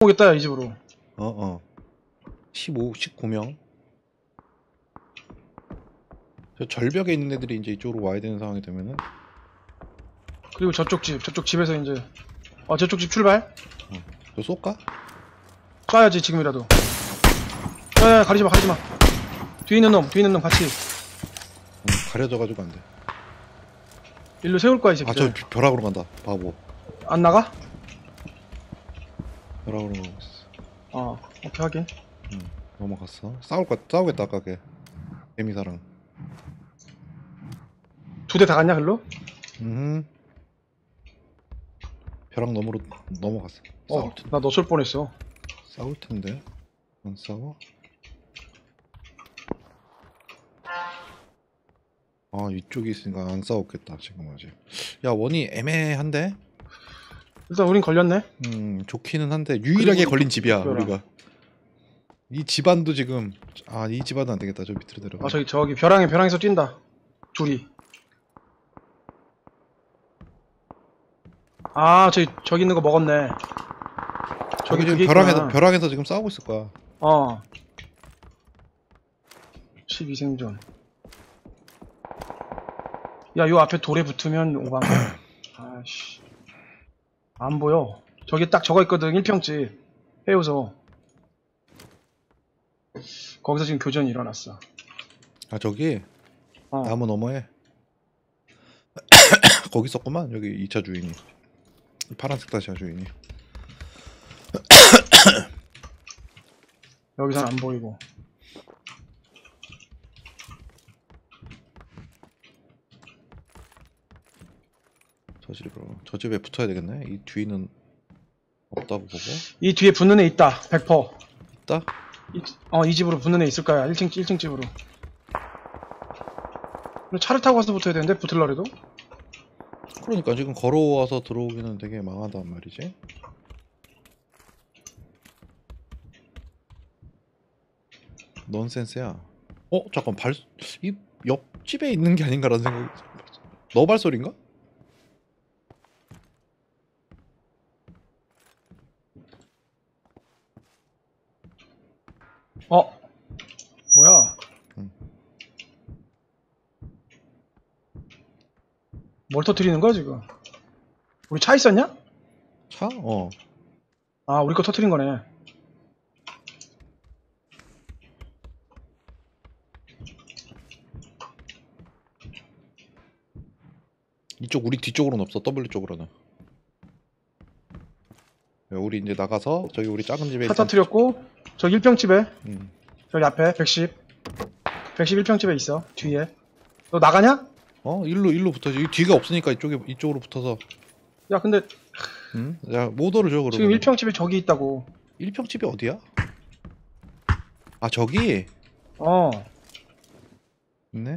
오겠다 이 집으로. 19명. 저 절벽에 있는 애들이 이제 이쪽으로 와야 되는 상황이 되면은. 그리고 저쪽 집에서 이제 저쪽 집 출발. 저 쏠까? 쏴야지 지금이라도. 야, 가리지마. 뒤에 있는 놈 같이. 가려져가지고 안 돼. 일로 세울 거야 이 새끼. 저 벼락으로 간다. 바보. 안 나가? 벼락으로 가고 있어. 오케이 확인. 넘어갔어. 싸우겠다 아까 걔. 개미사랑. 두 대 다 갔냐 글로? 벼락 너머로 넘어갔어. 나 너 쏠 뻔했어. 싸울 텐데. 안 싸워? 이쪽이 있으니까 안 싸웠겠다 지금 아직. 야, 원이 애매한데? 일단 우린 걸렸네. 좋기는 한데 유일하게 걸린 집이야 특별한. 우리가. 이 집안도 지금 이 집안도 안 되겠다. 저 밑으로 내려가. 저기 벼랑에서 뛴다. 둘이. 저기 있는 거 먹었네. 저기 지금 그게 벼랑에서 지금 싸우고 있을 거야. 12생존. 야, 요 앞에 돌에 붙으면 오방. 아씨. 안 보여. 저기 딱 저거 있거든. 1평집. 해우소. 거기서 지금 교전이 일어났어. 저기 나무 너머에 거기 있었구만. 여기 2차 주인이. 파란색 다시아 주인이. 여기선 안 보이고. 저 집에 붙어야 되겠네. 이 뒤는 없다고 보고. 이 뒤에 붙는 애 있다. 100%. 있다? 이 집으로 붙는 애 있을 거야. 1층 집으로. 차를 타고 와서 붙어야 되는데 붙을라 그래도? 그러니까 지금 걸어와서 들어오기는 되게 망하단 말이지. 넌센스야. 잠깐 이 옆집에 있는 게 아닌가라는 생각이. 너 발소리인가? 뭐야? 뭘 터뜨리는 거야 지금? 우리 차 있었냐? 차? 우리 거 터뜨린 거네. 우리 뒤쪽으로는 없어. W 쪽으로는. 우리 이제 나가서 저기 우리 작은 집에 차 터뜨렸고 저기 1평집에 음. 저기 앞에 111평집에 있어. 뒤에. 너 나가냐? 일로 붙어야지. 이 뒤가 없으니까 이쪽으로 붙어서. 야 근데 야, 모더를 줘 그러면. 지금 1평집에 저기 있다고. 1평집이 어디야? 저기? 있네?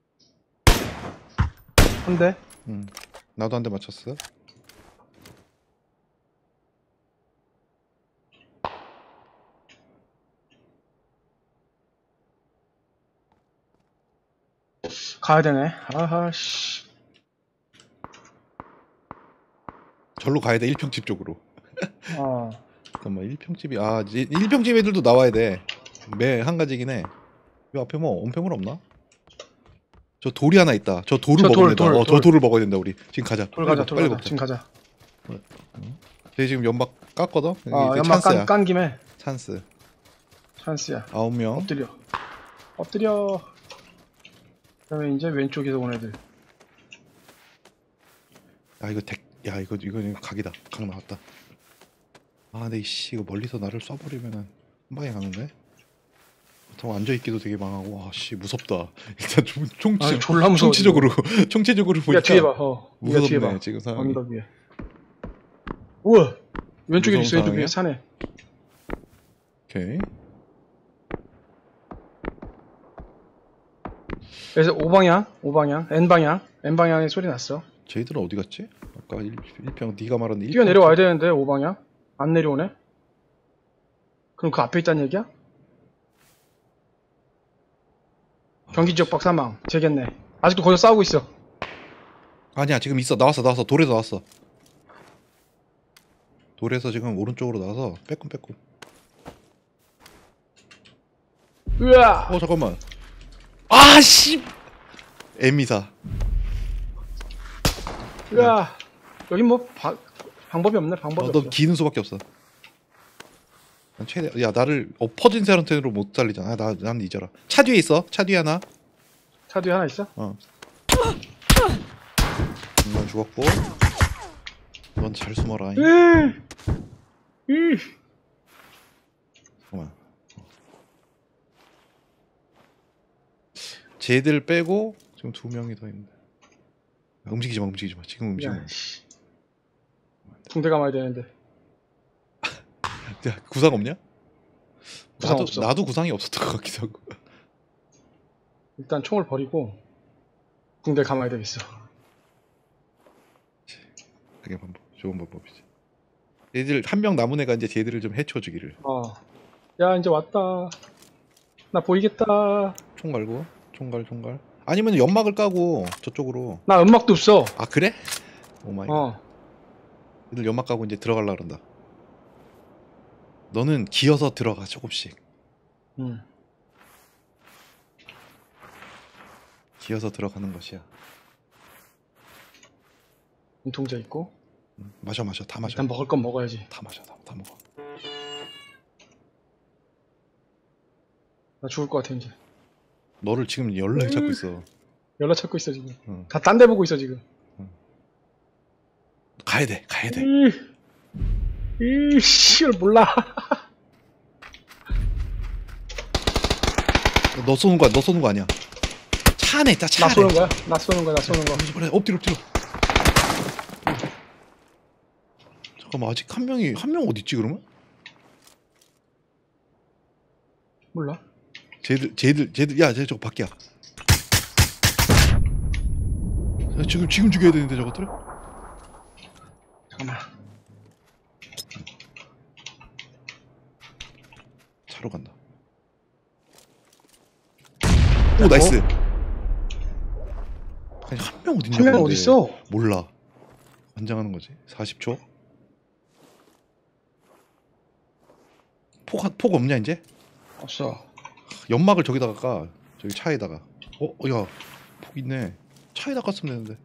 한 대. 나도 한 대 맞췄어. 가야 되네. 아하씨. 절로 가야 돼. 1평집 쪽으로. 잠깐만. 1평집이 1평집 애들도 나와야 돼. 매 한 가지긴 해. 이 앞에 뭐 온패물 없나? 저 돌이 하나 있다. 저 돌을 먹어야 된다. 저 돌을 먹어야 된다. 우리 지금 가자. 빨리 가자. 지금 가자. 쟤 지금 연막 깠거든? 이제 연막 찬스야. 깐 김에 찬스야. 9명. 엎드려. 그다음에 이제 왼쪽에서 온 애들. 이거 각이다. 각 나왔다. 근데 이거 멀리서 나를 쏴버리면은 한 방에 가는데? 그렇다고 앉아있기도 되게 망하고. 무섭다. 일단 졸라 무서워. 총체적으로 보니까. 야, 뒤에 봐. 무섭네, 뒤에 봐. 지금 상황이. 언덕 위에. 우와! 왼쪽에 있어, 상황이야? 위에 산에. 오케이. 그래서 O방향, N방향의 소리 났어. 쟤들은 어디 갔지? 아까 1평 네가 말한 1평. 뛰어내려와야 되는데 O방향? 안 내려오네? 그럼 그 앞에 있다는 얘기야? 경기지역 박 사망. 재겠네. 아직도 거기서 싸우고 있어. 아니야, 지금 있어. 나왔어. 돌에서 나왔어. 돌에서 지금 오른쪽으로 나와서 빼꼼. 으아! 잠깐만. 아씨. 에미사. 으아! 여기 뭐 방법이 없네. 방법이 너 없어. 기는 수밖에 없어. 난 최대. 야 나를 엎어진 사람한테로 못 살리잖아. 난 잊어라. 차 뒤에 있어. 차 뒤에 하나. 차 뒤에 하나 있어? 넌 죽었고. 넌 잘 숨어라. 잠깐만. 쟤들 빼고 지금 2명이 더 있는데. 움직이지 마. 지금 움직이면. 야, 씨. 붕대 감아야 되는데. 야 구상 없냐? 구상 없어. 나도 구상이 없었던 것 같기도 하고. 일단 총을 버리고 붕대 감아야 되겠어. 그게 좋은 방법이지. 얘들 한 명 남은 애가 이제 쟤들을 좀 해쳐주기를. 야 이제 왔다. 나 보이겠다. 총 갈고 총갈. 아니면 연막을 까고 저쪽으로. 나 음악도 없어. 아 그래? 오마이. 얘들 연막 까고 이제 들어갈라 그런다. 너는 기어서 들어가 조금씩. 기어서 들어가는 것이야. 눈동자 있고. 마셔 다 마셔. 일단 먹을 건 먹어야지. 다 마셔 다 먹어. 나 죽을 것 같아 이제. 너를 지금 연락을 찾고 있어. 연락 찾고 있어 지금. 응. 다 딴 데 보고 있어 지금. 가야 돼. 씨 몰라. 너 쏘는 거 아니야. 차 안에 있다. 차 나 안에. 쏘는 거야. 그래 엎드려. 잠깐만 아직 한 명 어디 있지 그러면? 몰라. 쟤들 야 쟤 저거 밖이야. 야, 지금 죽여야 되는데 저것들. 잠깐만. 차로 간다. 오 나이스. 아니 한 명 어딨냐? 한 명은 어디 있어? 몰라. 관장하는 거지. 40초. 폭 없냐 이제? 없어. 연막을 저기다가 까. 저기 차에다가. 야, 폭 있네. 차에다 깠으면 되는데.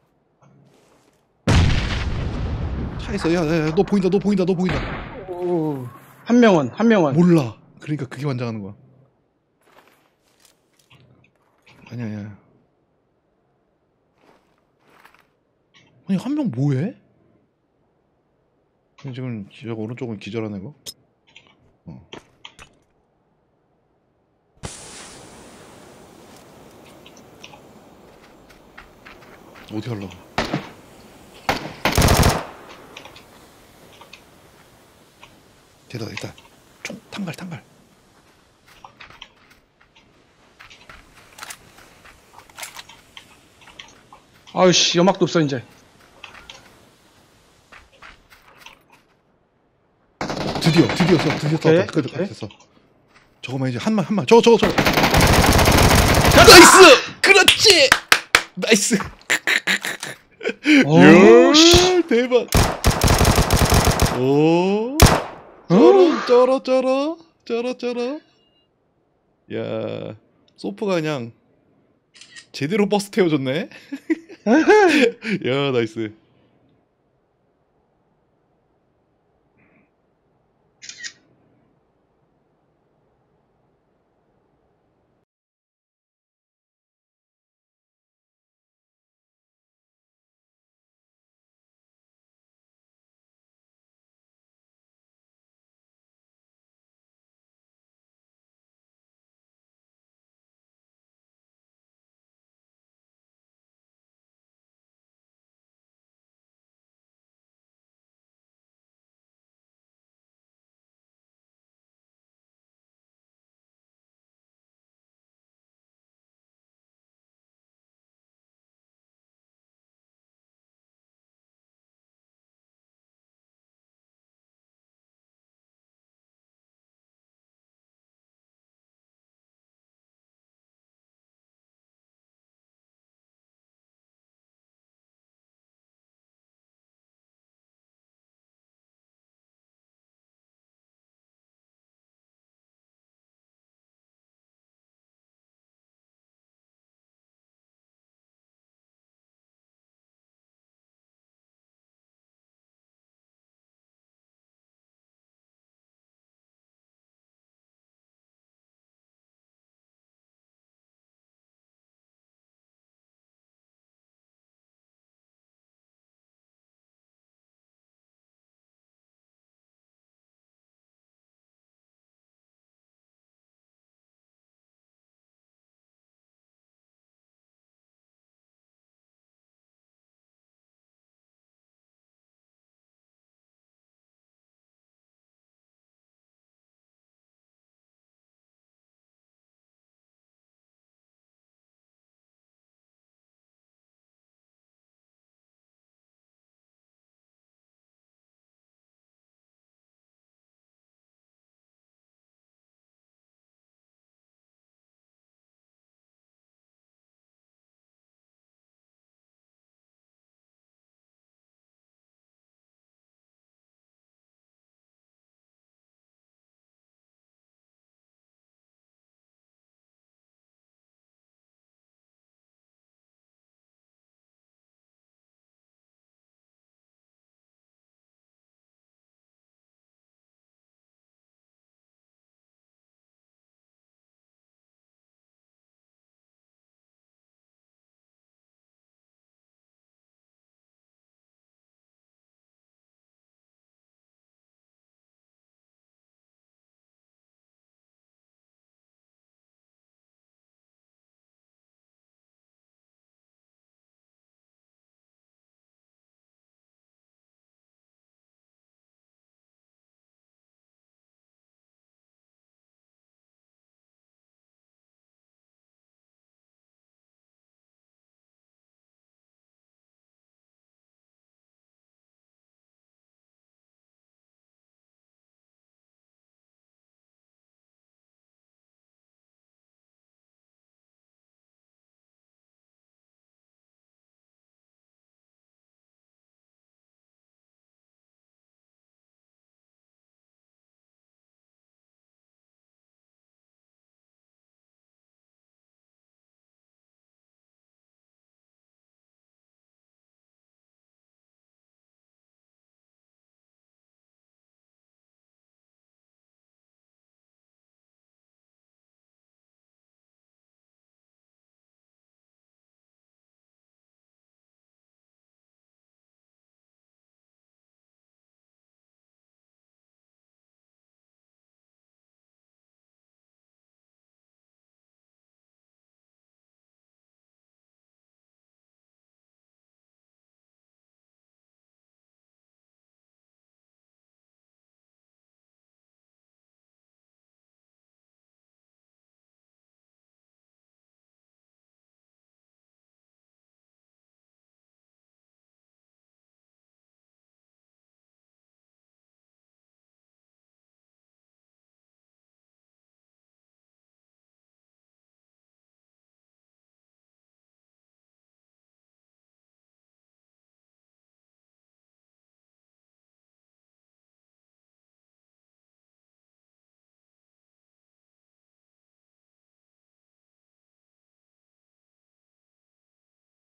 차에서 야, 너 보인다. 오, 한 명은. 몰라. 그러니까 그게 환장하는 거야. 아니야. 아니 한 명 뭐해? 지금 저 오른쪽은 기절하는 거. 어디 하려고? 대다 일단 총 탄갈. 아유씨 연막도 없어 이제. 드디어 오케이, 떴다. 오케이. 됐어. 저거만 이제 한만 저거. 나이스! 그렇지! 나이스! 야, 대박! 오, 쩔어. 야, 소프가 그냥 제대로 버스 태워줬네. 야, 나이스.